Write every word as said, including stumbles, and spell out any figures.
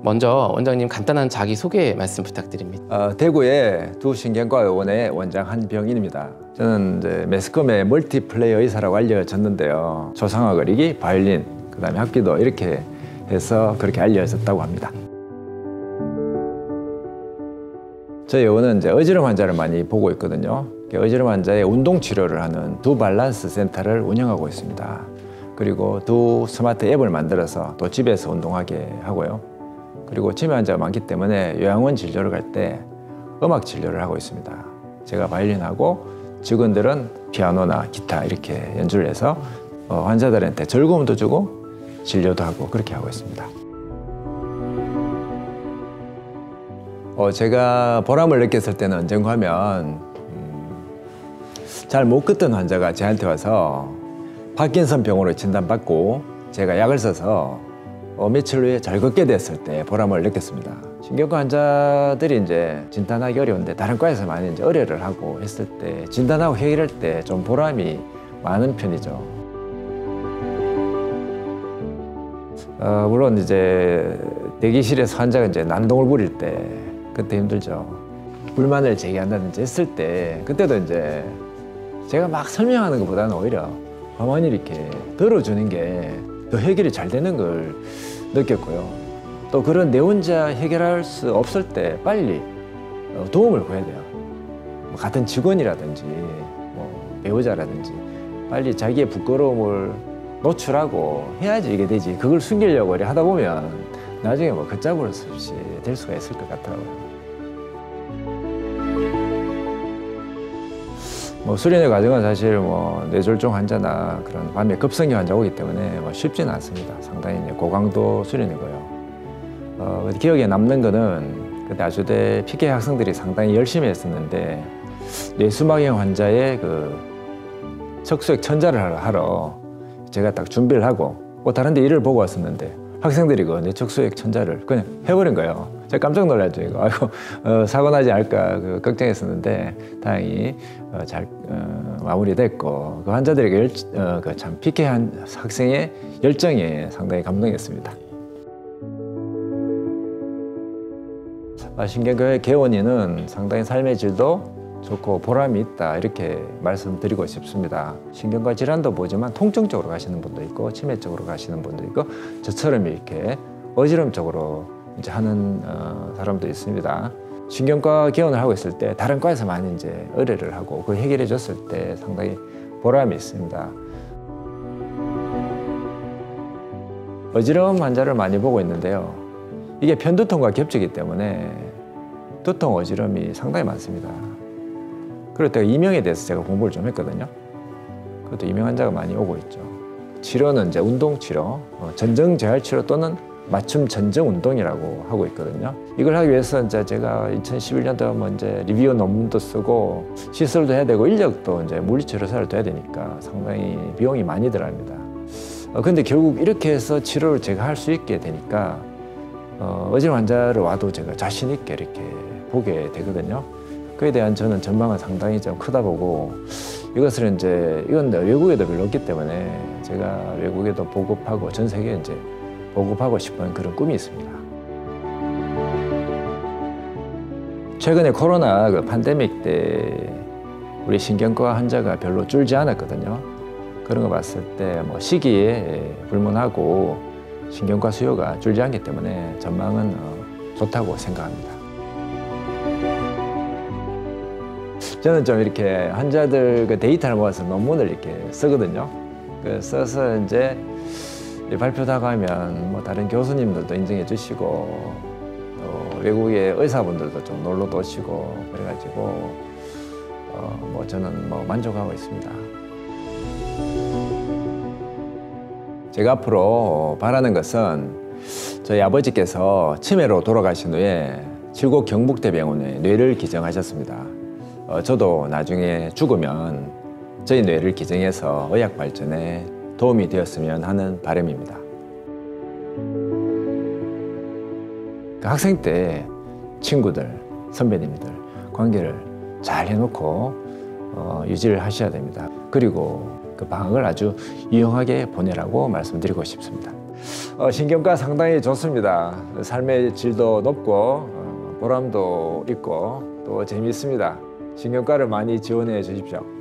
먼저 원장님 간단한 자기소개 말씀 부탁드립니다. 어, 대구의 두 신경과 의원의 원장 한병인입니다. 저는 이제 매스컴의 멀티플레이 의사라고 알려졌는데요. 초상화 그리기, 바이올린, 그 다음에 합기도 이렇게 해서 그렇게 알려졌다고 합니다. 저희 의원은 이제 어지럼 환자를 많이 보고 있거든요. 어지럼 환자의 운동 치료를 하는 두 밸런스 센터를 운영하고 있습니다. 그리고 두 스마트 앱을 만들어서 또 집에서 운동하게 하고요. 그리고 치매 환자가 많기 때문에 요양원 진료를 갈 때 음악 진료를 하고 있습니다. 제가 바이올린하고 직원들은 피아노나 기타 이렇게 연주를 해서 환자들한테 즐거움도 주고 진료도 하고 그렇게 하고 있습니다. 어, 제가 보람을 느꼈을 때는 언젠가 하면 음, 잘 못 걷던 환자가 저한테 와서 파킨슨병으로 진단받고 제가 약을 써서 어, 며칠 후에 잘 걷게 됐을 때 보람을 느꼈습니다. 신경과 환자들이 이제 진단하기 어려운데 다른 과에서 많이 이제 의뢰를 하고 했을 때 진단하고 해결할 때 좀 보람이 많은 편이죠. 어, 물론 이제 대기실에서 환자가 이제 난동을 부릴 때 그때 힘들죠. 불만을 제기한다든지 했을 때 그때도 이제 제가 막 설명하는 것보다는 오히려 가만히 이렇게 들어주는 게 더 해결이 잘 되는 걸 느꼈고요. 또 그런 내 혼자 해결할 수 없을 때 빨리 도움을 구해야 돼요. 뭐 같은 직원이라든지 뭐 배우자라든지 빨리 자기의 부끄러움을 노출하고 해야지 이게 되지. 그걸 숨기려고 하다 보면 나중에 뭐 걷잡을 수 없이 될 수가 있을 것 같더라고요. 뭐 수련의 과정은 사실 뭐 뇌졸중 환자나 그런 밤에 급성기 환자 오기 때문에 뭐 쉽지는 않습니다. 상당히 이제 고강도 수련이고요. 어, 기억에 남는 거는 그때 아주대 피케 학생들이 상당히 열심히 했었는데 뇌수막염 환자의 그 척수액 천자를 하러 제가 딱 준비를 하고 뭐 다른 데 일을 보고 왔었는데 학생들이 그 뇌척수액 천자를 그냥 해버린 거예요. 제가 깜짝 놀랐죠. 이거. 아이고, 어, 사고 나지 않을까 그 걱정했었는데 다행히 어, 잘 어, 마무리됐고 그 환자들에게 열, 어, 그 참 피케 한 학생의 열정에 상당히 감동했습니다. 아, 신경과의 개원이는 상당히 삶의 질도 좋고 보람이 있다 이렇게 말씀드리고 싶습니다. 신경과 질환도 보지만 통증 쪽으로 가시는 분도 있고 치매 쪽으로 가시는 분도 있고 저처럼 이렇게 어지럼 쪽으로 이제 하는 어, 사람도 있습니다. 신경과 개원을 하고 있을 때 다른 과에서 많이 이제 의뢰를 하고 그걸 해결해 줬을 때 상당히 보람이 있습니다. 어지러움 환자를 많이 보고 있는데요. 이게 편두통과 겹치기 때문에 두통 어지럼이 상당히 많습니다. 그럴 때 이명에 대해서 제가 공부를 좀 했거든요. 그것도 이명 환자가 많이 오고 있죠. 치료는 이제 운동치료, 어, 전정재활치료 또는 맞춤 전정 운동이라고 하고 있거든요. 이걸 하기 위해서 이제 제가 이천십일 년도에 뭐 이제 리뷰 논문도 쓰고 시술도 해야 되고 인력도 이제 물리치료사를 둬야 되니까 상당히 비용이 많이 들어갑니다. 어, 근데 결국 이렇게 해서 치료를 제가 할 수 있게 되니까 어, 어지러운 환자를 와도 제가 자신 있게 이렇게 보게 되거든요. 그에 대한 저는 전망은 상당히 좀 크다 보고 이것을 이제 이건 외국에도 별로 없기 때문에 제가 외국에도 보급하고 전 세계에 이제 보급하고 싶은 그런 꿈이 있습니다. 최근에 코로나 그 팬데믹 때 우리 신경과 환자가 별로 줄지 않았거든요. 그런 거 봤을 때 뭐 시기에 불문하고 신경과 수요가 줄지 않기 때문에 전망은 어, 좋다고 생각합니다. 저는 좀 이렇게 환자들 그 데이터를 모아서 논문을 이렇게 쓰거든요. 그 써서 이제 발표하고 하면 뭐 다른 교수님들도 인정해 주시고 또 외국의 의사분들도 좀 놀러도 오시고 그래가지고 어 뭐 저는 뭐 만족하고 있습니다. 제가 앞으로 바라는 것은 저희 아버지께서 치매로 돌아가신 후에 칠곡 경북대병원에 뇌를 기증하셨습니다. 어, 저도 나중에 죽으면 저희 뇌를 기증해서 의학 발전에 도움이 되었으면 하는 바람입니다. 그 학생 때 친구들, 선배님들 관계를 잘 해놓고 어, 유지를 하셔야 됩니다. 그리고 그 방학을 아주 유용하게 보내라고 말씀드리고 싶습니다. 어, 신경과 상당히 좋습니다. 삶의 질도 높고 어, 보람도 있고 또 재미있습니다. 신경과를 많이 지원해 주십시오.